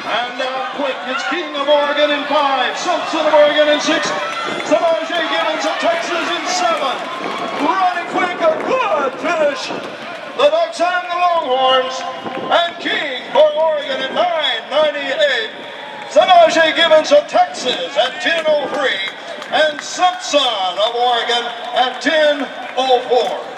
And now quick, it's King of Oregon in 5, Simpson of Oregon in 6, Samaje Gibbons of Texas in 7. Running quick, a good finish. The Ducks and the Longhorns, and King for Oregon in 9:98. Samaje Gibbons of Texas at 10:03, and Simpson of Oregon at 10:04.